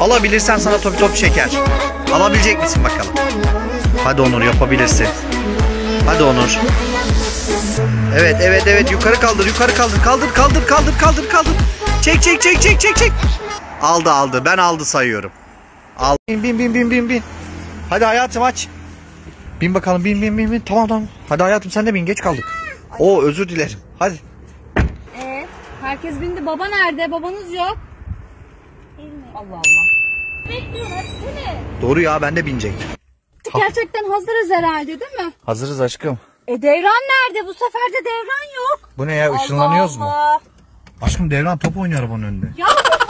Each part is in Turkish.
Alabilirsen sana top şeker. Alabilecek misin bakalım? Hadi Onur, yapabilirsin. Hadi Onur. Evet, yukarı kaldır. Kaldır. Çek. Aldı. Ben aldı sayıyorum. Al. Bin. Hadi hayatım, aç. Bin bakalım, bin. Tamam. Hadi hayatım, sen de bin, geç kaldık. Oo, özür dilerim. Hadi. Herkes bindi. Baba nerede? Babanız yok. Allah. Bekliyorum hepsini. Doğru ya, ben de binecektim. Gerçekten hazırız herhalde, değil mi? Hazırız aşkım. Devran nerede? Bu sefer de Devran yok. Bu ne ya, ışınlanıyoruz mu? Allah. Aşkım, Devran top oynuyor arabanın önünde. Ya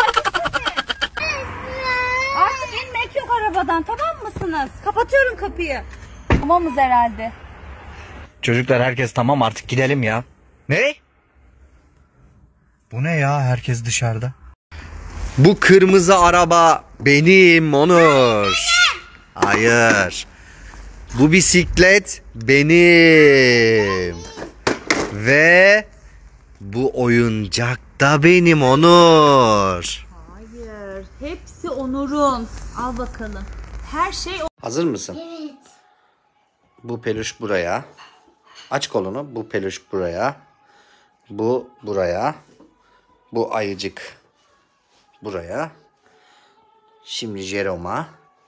artık inmek yok arabadan, tamam mısınız? Kapatıyorum kapıyı. Tamamız herhalde. Çocuklar, herkes tamam, artık gidelim ya. Ne? Bu ne ya, herkes dışarıda. Bu kırmızı araba benim Onur. Hayır. Bu bisiklet benim. Ve bu oyuncak da benim Onur. Hayır, hepsi Onur'un. Al bakalım. Her şey Hazır mısın? Evet. Bu peluş buraya. Aç kolunu. Bu peluş buraya. Bu buraya. Bu ayıcık buraya. Şimdi Jerome'a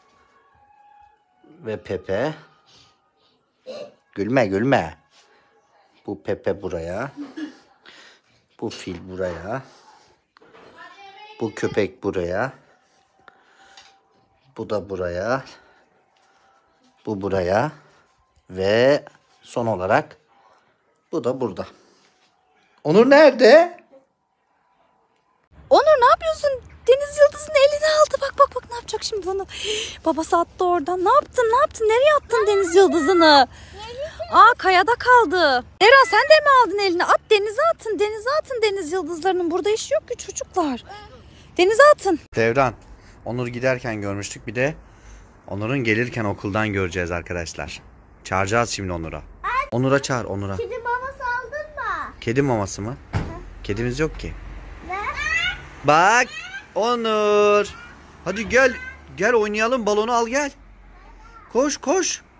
ve Pepe. Gülme. Bu Pepe buraya. Bu fil buraya. Bu köpek buraya. Bu da buraya. Bu buraya. Ve son olarak bu da burada. Onur nerede? Onur, ne yapıyorsun? Deniz Yıldız'ın elini aldı. Bak ne yapacak şimdi onu. Babası attı oradan. Ne yaptın? Nereye attın Deniz Yıldız'ını? Kayada kaldı. Devran, sen de mi aldın elini? At, denize atın. Denize atın Deniz Yıldızlarının. Burada işi yok ki çocuklar. Denize atın. Devran, Onur giderken görmüştük. Bir de Onur'un gelirken okuldan göreceğiz arkadaşlar. Çağıracağız şimdi Onur'a. Onur'a çağır, Onur'a. Kedi maması aldın mı? Kedi maması mı? Kedimiz yok ki. Ne? Bak Onur. Hadi gel oynayalım, balonu al gel. Koş.